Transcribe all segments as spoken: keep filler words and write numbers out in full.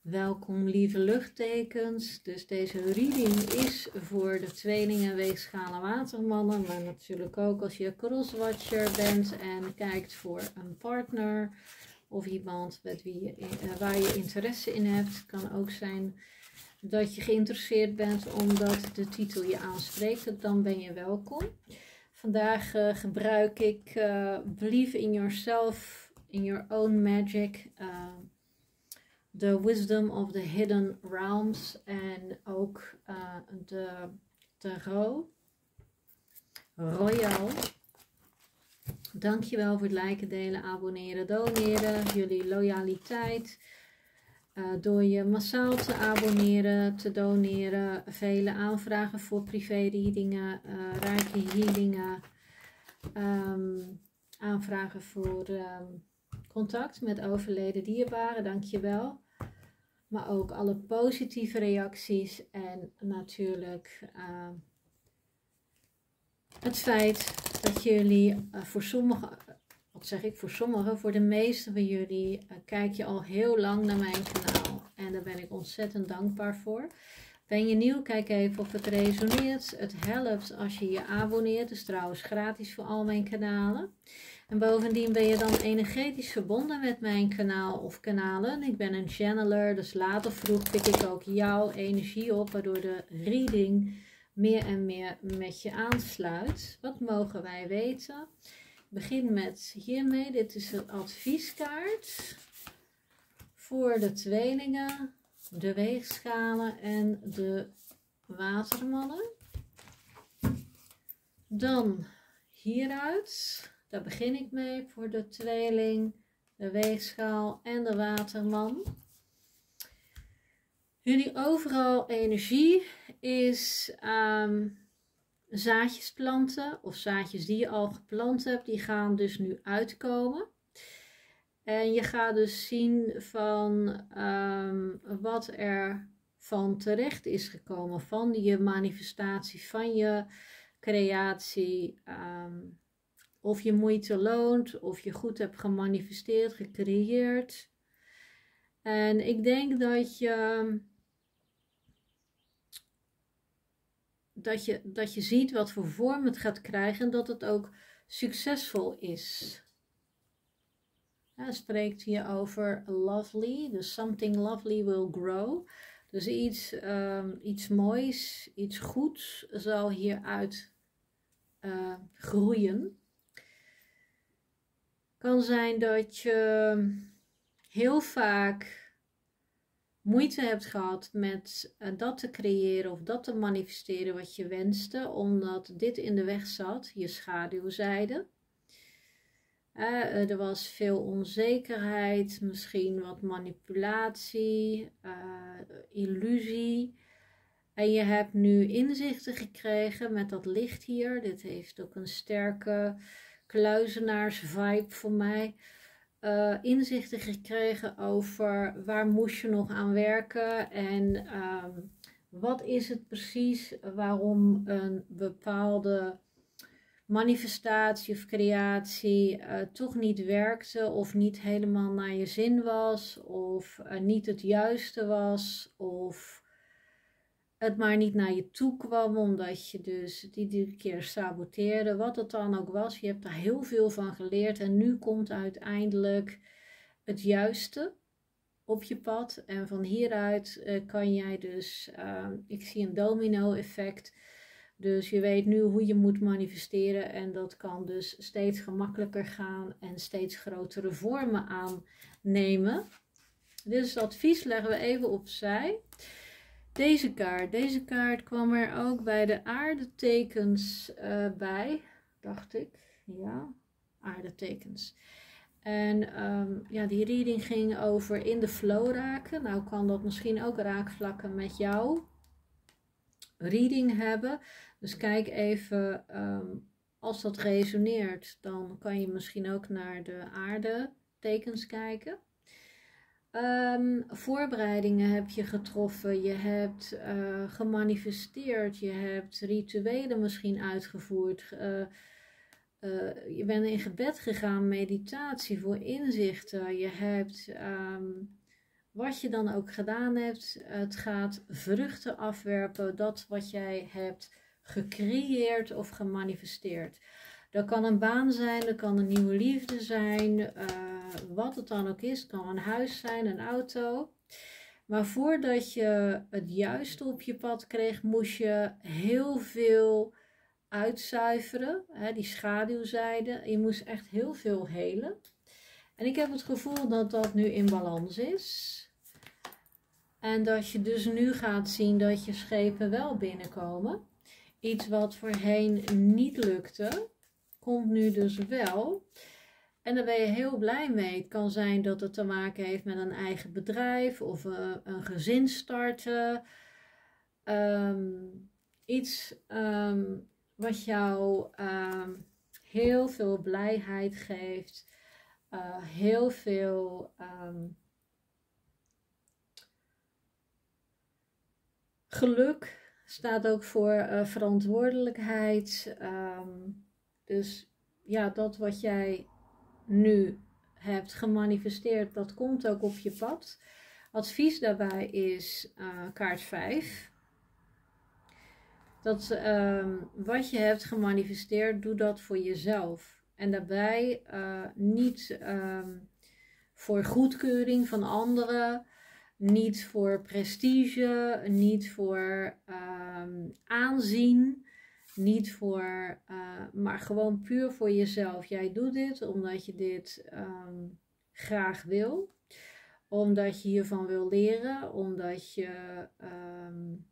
Welkom lieve luchttekens. Dus deze reading is voor de tweelingen, weegschalen, watermannen. Maar natuurlijk ook als je crosswatcher bent en kijkt voor een partner. Of iemand met wie je, uh, waar je interesse in hebt. Het kan ook zijn dat je geïnteresseerd bent omdat de titel je aanspreekt. Dan ben je welkom. Vandaag uh, gebruik ik uh, Believe in Yourself, in Your Own Magic. Uh, The Wisdom of the Hidden Realms. En ook uh, de Tarot Royal. Dankjewel voor het liken, delen, abonneren, doneren. Jullie loyaliteit. Uh, door je massaal te abonneren, te doneren. Vele aanvragen voor privé-readingen. Uh, rijke healingen. Um, aanvragen voor um, contact met overleden dierbaren. Dankjewel. Maar ook alle positieve reacties. En natuurlijk uh, het feit dat jullie uh, voor sommigen, wat zeg ik voor sommigen, voor de meeste van jullie uh, kijk je al heel lang naar mijn kanaal. En daar ben ik ontzettend dankbaar voor. Ben je nieuw? Kijk even of het resoneert. Het helpt als je je abonneert. Het is trouwens gratis voor al mijn kanalen. En bovendien ben je dan energetisch verbonden met mijn kanaal of kanalen. Ik ben een channeler, dus later vroeg pik ik ook jouw energie op, waardoor de reading meer en meer met je aansluit. Wat mogen wij weten? Ik begin met hiermee. Dit is een advieskaart voor de tweelingen, de weegschalen en de watermannen. Dan hieruit. Daar begin ik mee voor de tweeling, de weegschaal en de waterman. Jullie overal energie is um, zaadjes planten of zaadjes die je al geplant hebt, die gaan dus nu uitkomen. En je gaat dus zien van um, wat er van terecht is gekomen, van je manifestatie, van je creatie. Um, Of je moeite loont, of je goed hebt gemanifesteerd, gecreëerd. En ik denk dat je, dat je, dat je ziet wat voor vorm het gaat krijgen en dat het ook succesvol is. Hij spreekt hier over lovely, dus something lovely will grow. Dus iets, um, iets moois, iets goeds zal hieruit uh, groeien. Kan zijn dat je heel vaak moeite hebt gehad met dat te creëren of dat te manifesteren wat je wenste, omdat dit in de weg zat, je schaduwzijde. Uh, er was veel onzekerheid, misschien wat manipulatie, uh, illusie. En je hebt nu inzichten gekregen met dat licht hier. Dit heeft ook een sterke kluizenaars vibe voor mij. Uh, inzichten gekregen over waar moest je nog aan werken. En um, wat is het precies waarom een bepaalde manifestatie of creatie uh, toch niet werkte. Of niet helemaal naar je zin was. Of uh, niet het juiste was. Of het maar niet naar je toe kwam, omdat je dus die, die keer saboteerde. Wat het dan ook was, je hebt er heel veel van geleerd. En nu komt uiteindelijk het juiste op je pad. En van hieruit uh, kan jij dus, uh, ik zie een domino effect. Dus je weet nu hoe je moet manifesteren. En dat kan dus steeds gemakkelijker gaan en steeds grotere vormen aannemen. Dus het advies leggen we even opzij. Deze kaart, deze kaart kwam er ook bij de aardetekens uh, bij, dacht ik. Ja, aardetekens. En um, ja, die reading ging over in de flow raken. Nou kan dat misschien ook raakvlakken met jouw reading hebben. Dus kijk even, um, als dat resoneert, dan kan je misschien ook naar de aardetekens kijken. Um, voorbereidingen heb je getroffen, je hebt uh, gemanifesteerd, je hebt rituelen misschien uitgevoerd, uh, uh, je bent in gebed gegaan, meditatie voor inzichten, je hebt um, wat je dan ook gedaan hebt, het gaat vruchten afwerpen, dat wat jij hebt gecreëerd of gemanifesteerd. Dat kan een baan zijn, dat kan een nieuwe liefde zijn, uh, wat het dan ook is. Het kan een huis zijn, een auto. Maar voordat je het juiste op je pad kreeg, moest je heel veel uitzuiveren, hè, die schaduwzijde. Je moest echt heel veel helen. En ik heb het gevoel dat dat nu in balans is. En dat je dus nu gaat zien dat je schepen wel binnenkomen. Iets wat voorheen niet lukte, komt nu dus wel. En daar ben je heel blij mee. Het kan zijn dat het te maken heeft met een eigen bedrijf of uh, een gezin starten. Um, iets um, wat jou um, heel veel blijheid geeft. Uh, heel veel um, geluk. Staat ook voor uh, verantwoordelijkheid. Um, dus ja, dat wat jij nu hebt gemanifesteerd, dat komt ook op je pad. Advies daarbij is uh, kaart vijf. Dat um, wat je hebt gemanifesteerd, doe dat voor jezelf. En daarbij uh, niet um, voor goedkeuring van anderen, niet voor prestige, niet voor um, aanzien. Niet voor, uh, maar gewoon puur voor jezelf. Jij doet dit omdat je dit um, graag wil. Omdat je hiervan wil leren. Omdat je... Um,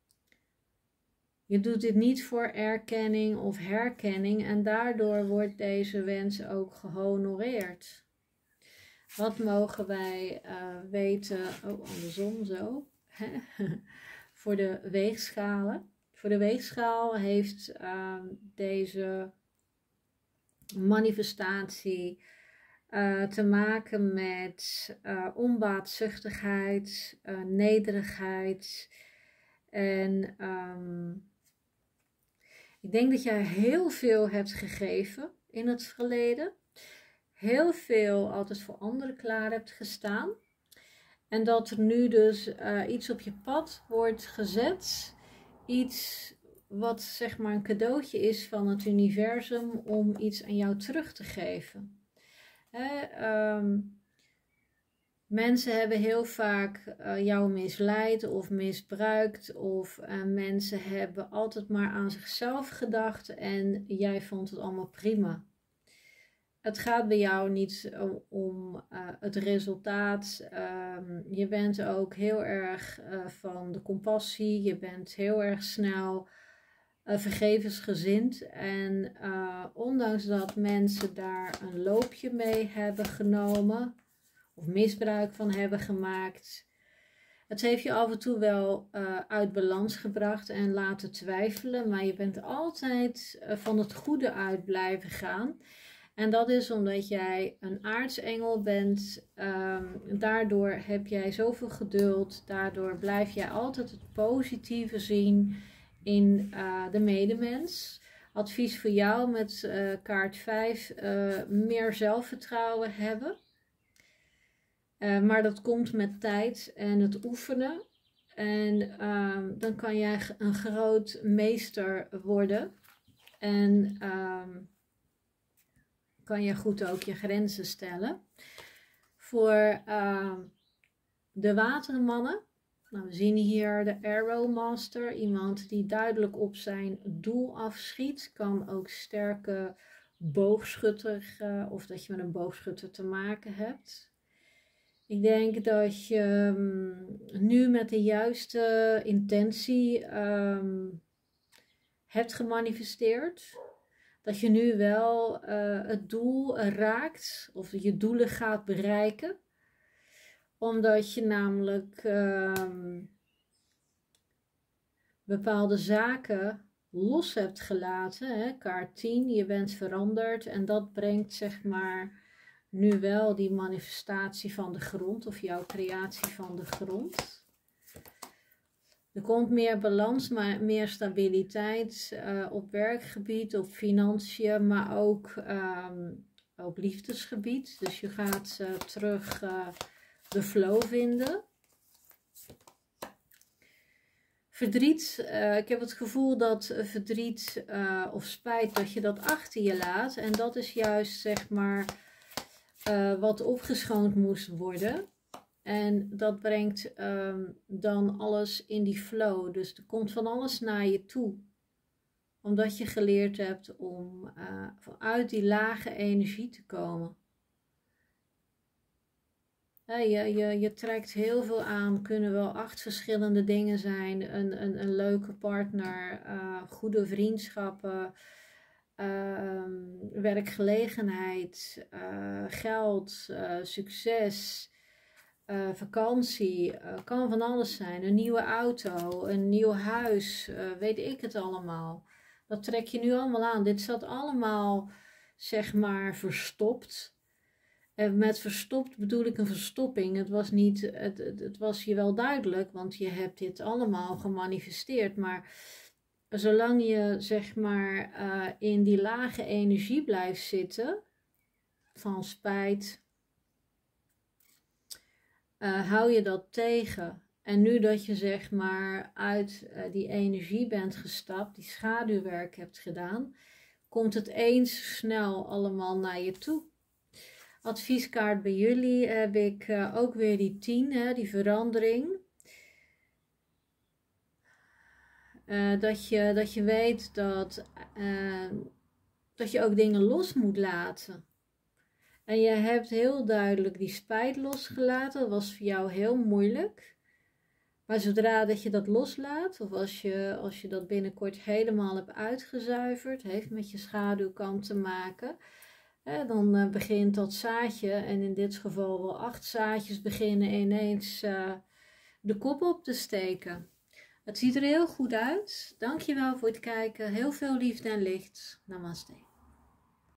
je doet dit niet voor erkenning of herkenning. En daardoor wordt deze wens ook gehonoreerd. Wat mogen wij uh, weten... Oh, andersom zo. Voor de weegschalen. Voor de weegschaal heeft uh, deze manifestatie uh, te maken met uh, onbaatzuchtigheid, uh, nederigheid. En um, ik denk dat jij heel veel hebt gegeven in het verleden. Heel veel altijd voor anderen klaar hebt gestaan. En dat er nu dus uh, iets op je pad wordt gezet. Iets wat zeg maar een cadeautje is van het universum om iets aan jou terug te geven. Hè, um, mensen hebben heel vaak uh, jou misleid of misbruikt. Of uh, mensen hebben altijd maar aan zichzelf gedacht en jij vond het allemaal prima. Het gaat bij jou niet om, om uh, het resultaat. Um, je bent ook heel erg uh, van de compassie. Je bent heel erg snel uh, vergevensgezind. En uh, ondanks dat mensen daar een loopje mee hebben genomen. Of misbruik van hebben gemaakt. Het heeft je af en toe wel uh, uit balans gebracht en laten twijfelen. Maar je bent altijd uh, van het goede uit blijven gaan. En dat is omdat jij een aartsengel bent. Um, daardoor heb jij zoveel geduld. Daardoor blijf jij altijd het positieve zien in uh, de medemens. Advies voor jou met uh, kaart vijf. Uh, meer zelfvertrouwen hebben. Uh, maar dat komt met tijd en het oefenen. En um, dan kan jij een groot meester worden. En... Um, kan je goed ook je grenzen stellen. Voor uh, de watermannen. Nou, we zien hier de Arrow Master. Iemand die duidelijk op zijn doel afschiet. Kan ook sterke boogschutter. Uh, of dat je met een boogschutter te maken hebt. Ik denk dat je um, nu met de juiste intentie um, hebt gemanifesteerd. Dat je nu wel uh, het doel raakt of je doelen gaat bereiken. Omdat je namelijk uh, bepaalde zaken los hebt gelaten. Hè? Kaart tien, je bent veranderd en dat brengt zeg maar nu wel die manifestatie van de grond of jouw creatie van de grond. Er komt meer balans, maar meer stabiliteit uh, op werkgebied, op financiën, maar ook um, op liefdesgebied. Dus je gaat uh, terug uh, de flow vinden. Verdriet, uh, ik heb het gevoel dat verdriet uh, of spijt, dat je dat achter je laat. En dat is juist, zeg maar, uh, wat opgeschoond moest worden. En dat brengt um, dan alles in die flow. Dus er komt van alles naar je toe. Omdat je geleerd hebt om uh, vanuit die lage energie te komen. Ja, je, je, je trekt heel veel aan. Kunnen wel acht verschillende dingen zijn. Een, een, een leuke partner, uh, goede vriendschappen, uh, werkgelegenheid, uh, geld, uh, succes, uh, vakantie. Uh, kan van alles zijn. Een nieuwe auto, een nieuw huis, uh, weet ik het allemaal. Dat trek je nu allemaal aan. Dit zat allemaal, zeg maar, verstopt. En met verstopt bedoel ik een verstopping. Het was, niet, het, het, het was je wel duidelijk, want je hebt dit allemaal gemanifesteerd. Maar zolang je, zeg maar, uh, in die lage energie blijft zitten, van spijt, uh, hou je dat tegen. En nu dat je, zeg maar, uit uh, die energie bent gestapt, die schaduwwerk hebt gedaan, komt het eens snel allemaal naar je toe. Advieskaart bij jullie heb ik uh, ook weer die tien, hè, die verandering. Uh, dat, je, dat je weet dat, uh, dat je ook dingen los moet laten. En je hebt heel duidelijk die spijt losgelaten. Dat was voor jou heel moeilijk. Maar zodra dat je dat loslaat, of als je, als je dat binnenkort helemaal hebt uitgezuiverd, heeft met je schaduwkant te maken. Hè, dan uh, begint dat zaadje, en in dit geval wel acht zaadjes, beginnen ineens uh, de kop op te steken. Het ziet er heel goed uit. Dankjewel voor het kijken. Heel veel liefde en licht. Namaste.